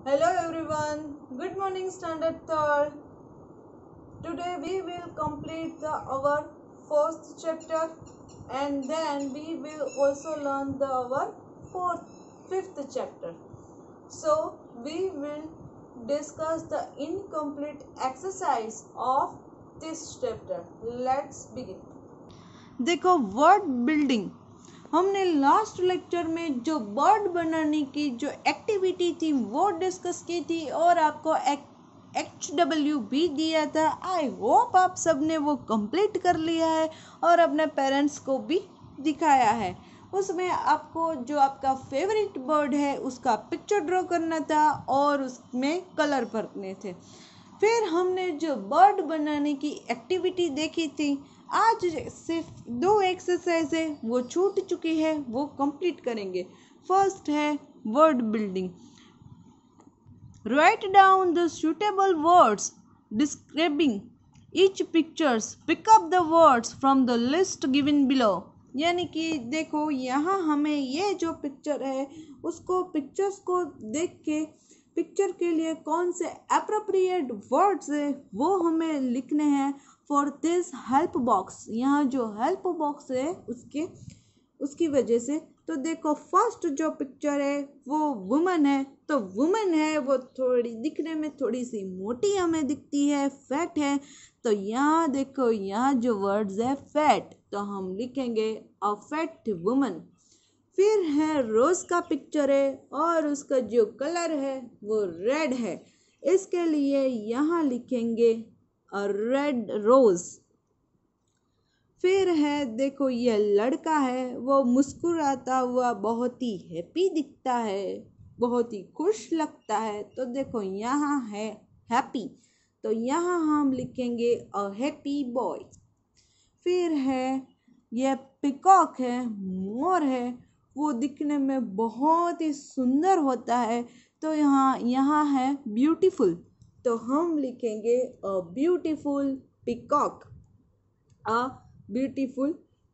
Hello everyone, good morning Standard Third. Today we will complete our fourth chapter and then we will also learn our fifth chapter. So we will discuss the incomplete exercise of this chapter. Let's begin. देखो word building, हमने last lecture में जो word बनाने की जो activity थी वो discuss की थी और आपको HW भी दिया था। आई होप आप सबने वो कंप्लीट कर लिया है और अपने पेरेंट्स को भी दिखाया है। उसमें आपको जो आपका फेवरेट बर्ड है उसका पिक्चर ड्रॉ करना था और उसमें कलर भरने थे। फिर हमने जो बर्ड बनाने की एक्टिविटी देखी थी, आज सिर्फ 2 एक्सरसाइज है वो छूट चुकी है, वो कंप्लीट करेंगे। फर्स्ट है word building. Write down the suitable words describing each pictures, pick up the words from the list given below. यानी कि देखो यहाँ हमें ये जो पिक्चर है उसको पिक्चर्स को देख के पिक्चर के लिए कौन से अप्रोप्रिएट वर्ड्स है वो हमें लिखने हैं फॉर दिस हेल्प बॉक्स। यहाँ जो हेल्प बॉक्स है उसकी वजह से तो देखो फर्स्ट जो पिक्चर है वो वुमन है, तो वुमन है वो थोड़ी दिखने में थोड़ी सी मोटी हमें दिखती है, फैट है। तो यहाँ देखो यहाँ जो वर्ड्स है फैट, तो हम लिखेंगे अ फैट वुमन। फिर है रोज का पिक्चर है और उसका जो कलर है वो रेड है, इसके लिए यहाँ लिखेंगे अ रेड रोज। फिर है देखो ये लड़का है वो मुस्कुराता हुआ बहुत ही हैप्पी दिखता है, बहुत ही खुश लगता है, तो देखो यहाँ है हैप्पी, तो यहाँ हम लिखेंगे अ हैप्पी बॉय। फिर है ये पिकॉक है, मोर है, वो दिखने में बहुत ही सुंदर होता है, तो यहाँ है ब्यूटीफुल, तो हम लिखेंगे a beautiful peacock, a beautiful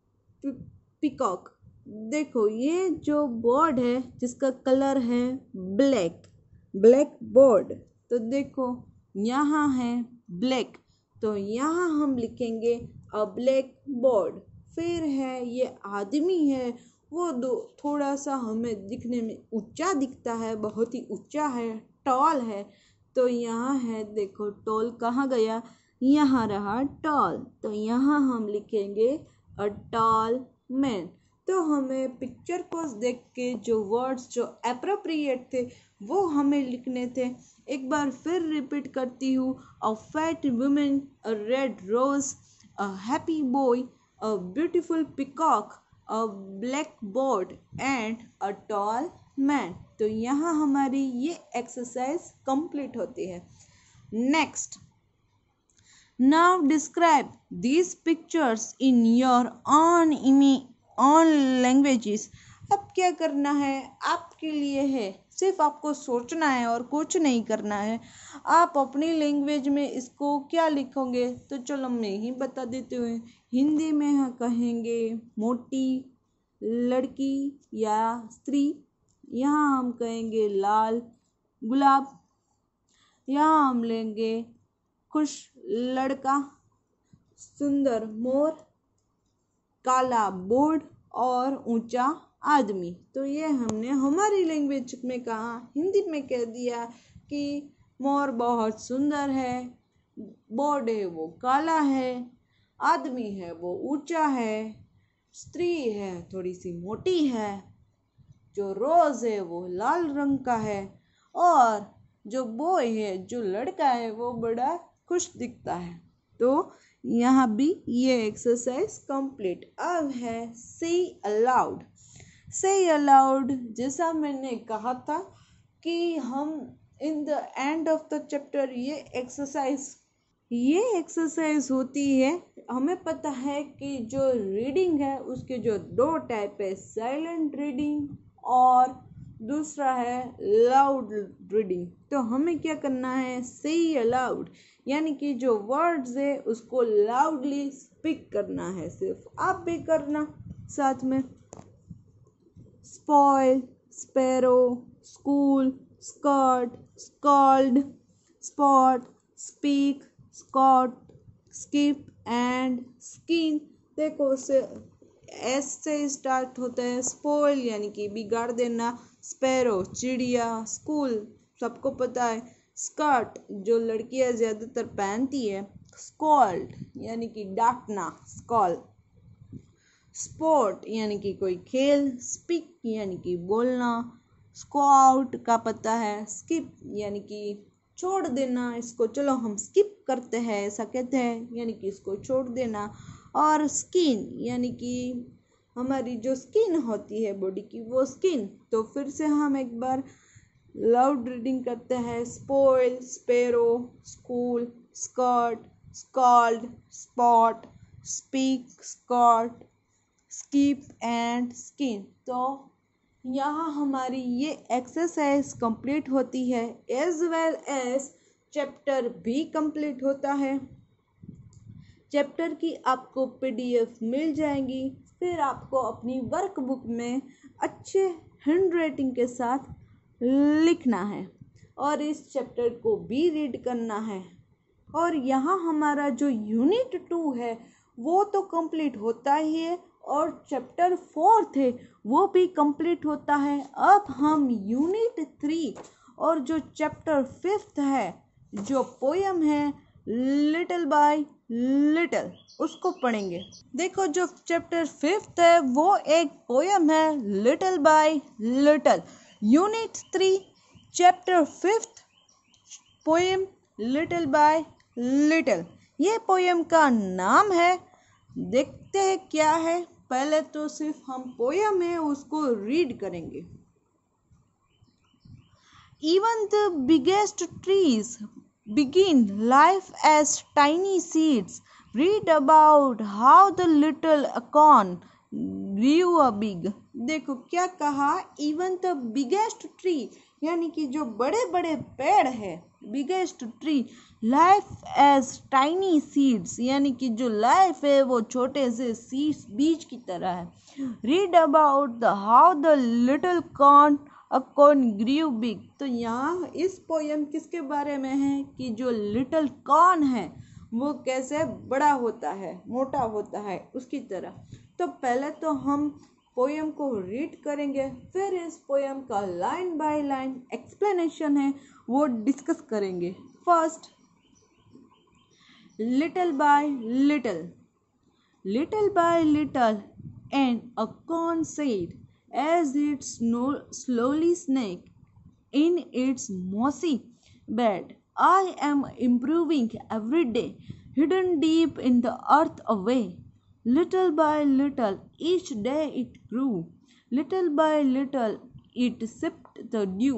peacock. देखो ये जो बर्ड है जिसका कलर है ब्लैक, ब्लैक बर्ड, तो देखो यहाँ है ब्लैक, तो यहाँ हम लिखेंगे अ ब्लैक बर्ड। फिर है ये आदमी है वो थोड़ा सा हमें दिखने में ऊंचा दिखता है, बहुत ही ऊंचा है, टॉल है, तो यहाँ है देखो टॉल कहाँ गया, यहाँ रहा टॉल, तो यहाँ हम लिखेंगे अ टॉल मैन। तो हमें पिक्चर को देख के जो वर्ड्स जो अप्रोप्रिएट थे वो हमें लिखने थे। एक बार फिर रिपीट करती हूँ, a fat woman, a red rose, a happy boy, a beautiful peacock, a black bird and a tall man. तो यहाँ हमारी ये एक्सरसाइज कंप्लीट होती है। Next, now describe these pictures in your own languages। अब क्या करना है आपके लिए है, सिर्फ आपको सोचना है और कुछ नहीं करना है। आप अपनी लैंग्वेज में इसको क्या लिखोगे, तो चलो मैं ही बता देती हूँ। हिंदी में हम कहेंगे मोटी लड़की या स्त्री, यहाँ हम कहेंगे लाल गुलाब, यहाँ हम लेंगे खुश लड़का, सुंदर मोर, काला बोर्ड और ऊंचा आदमी। तो ये हमने हमारी लैंग्वेज में कहा, हिंदी में कह दिया कि मोर बहुत सुंदर है, बोर्ड है वो काला है, आदमी है वो ऊंचा है, स्त्री है थोड़ी सी मोटी है, जो रोज है वो लाल रंग का है और जो बॉय है जो लड़का है वो बड़ा खुश दिखता है। तो यहाँ भी ये एक्सरसाइज कंप्लीट। अब है से अलाउड। से अलाउड जैसा मैंने कहा था कि हम in the end of the chapter ये एक्सरसाइज होती है। हमें पता है कि जो रीडिंग है उसके जो 2 टाइप है, साइलेंट रीडिंग और दूसरा है लाउड रीडिंग। तो हमें क्या करना है, से अलाउड, यानी कि जो वर्ड्स है उसको लाउडली स्पीक करना है। सिर्फ आप भी करना साथ में। Spoil, sparrow, school, skirt, scold, spot, speak, scot, skip and skin. देखो उसे एस से स्टार्ट होता है। स्पॉइल यानी कि बिगाड़ देना, स्पैरो चिड़िया, स्कूल सबको पता है। स्कर्ट जो लड़कियां ज्यादातर पहनती है। स्कॉल्ड यानी कि डांटना, स्कॉल। स्पोर्ट यानी कि कोई खेल। स्पीक यानी कि बोलना, स्काउट का पता है। स्किप यानी कि छोड़ देना, इसको चलो हम स्किप करते हैं ऐसा कहते हैं, यानी कि इसको छोड़ देना। और स्किन यानी कि हमारी जो स्किन होती है बॉडी की वो स्किन। तो फिर से हम एक बार लाउड रीडिंग करते हैं। Spoil, sparrow, school, skirt, scold, spot, speak, scot, skip and skin. तो यहाँ हमारी ये एक्सरसाइज कंप्लीट होती है, एज वेल एज चैप्टर भी कंप्लीट होता है। चैप्टर की आपको पीडीएफ मिल जाएगी। फिर आपको अपनी वर्कबुक में अच्छे हैंडराइटिंग के साथ लिखना है और इस चैप्टर को भी रीड करना है। और यहाँ हमारा जो यूनिट 2 है वो तो कंप्लीट होता ही है और चैप्टर 4 है वो भी कंप्लीट होता है। अब हम यूनिट 3 और जो चैप्टर 5 है, जो पोयम है लिटिल बाय लिटिल, उसको पढ़ेंगे। देखो जो चैप्टर 5 है वो एक पोयम है, little by little. Unit 3 chapter 5 poem little by little. ये पोयम का नाम है। देखते हैं क्या है। पहले तो सिर्फ हम पोयम है उसको रीड करेंगे। Even the biggest trees begin life as tiny seeds. Read about how the little acorn grew a big. देखो क्या कहा, even the biggest tree यानी कि जो बड़े बड़े पेड़ है, biggest tree, life as tiny seeds यानी कि जो लाइफ है वो छोटे से सीड्स बीज की तरह है। Read about the how the little acorn grew big। तो यहाँ इस पोयम किसके बारे में है कि जो लिटिल कॉर्न है वो कैसे बड़ा होता है, मोटा होता है, उसकी तरह। तो पहले तो हम पोयम को रीड करेंगे, फिर इस पोयम का लाइन बाय लाइन एक्सप्लेनेशन है वो डिस्कस करेंगे। First, little by little. Little by little, an acorn said, as it slowly sank in its mossy bed, I am improving every day, hidden deep in the earth away. Little by little, each day it grew. Little by little, it sipped the dew.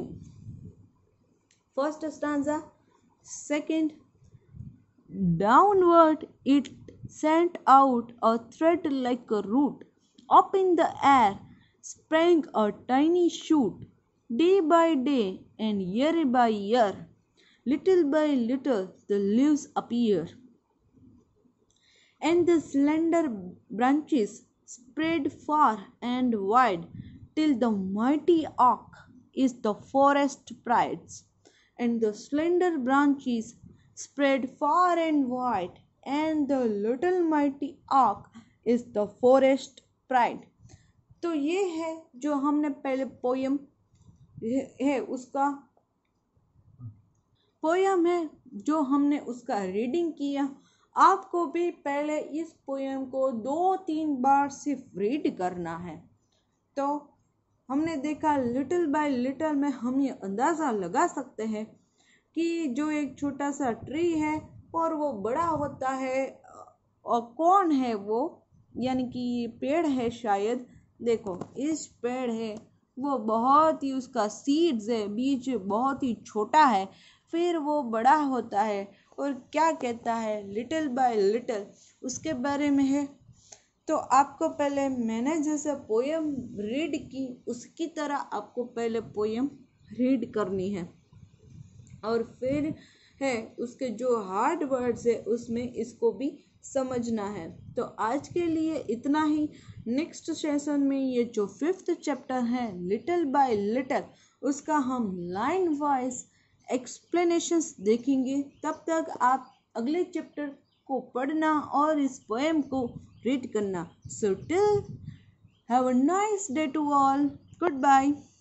First stanza. Second, downward it sent out a thread like a root. Up in the air sprang a tiny shoot. Day by day and year by year, little by little the leaves appear, and the slender branches spread far and wide, till the mighty oak is the forest pride. And the slender branches spread far and wide, and the little mighty oak is the forest pride। तो ये है जो हमने पहले poem है उसका poem है जो हमने उसका रीडिंग किया। आपको भी पहले इस पोयम को 2-3 बार सिर्फ रीड करना है। तो हमने देखा लिटिल बाय लिटिल में हम ये अंदाज़ा लगा सकते हैं कि जो एक छोटा सा ट्री है और वो बड़ा होता है, और कौन है वो, यानी कि पेड़ है शायद। देखो इस पेड़ है वो बहुत ही, उसका सीड्स है, बीज बहुत ही छोटा है, फिर वो बड़ा होता है और क्या कहता है लिटिल बाय लिटिल, उसके बारे में है। तो आपको पहले मैंने जैसे पोयम रीड की उसकी तरह आपको पहले पोयम रीड करनी है और फिर है उसके जो हार्ड वर्ड्स है उसमें इसको भी समझना है। तो आज के लिए इतना ही। नेक्स्ट सेशन में ये जो 5th चैप्टर है लिटिल बाय लिटिल उसका हम लाइन वाइज एक्सप्लेनेशंस देखेंगे। तब तक आप अगले चैप्टर को पढ़ना और इस पोएम को रीड करना। So till have a nice day to all. Good bye.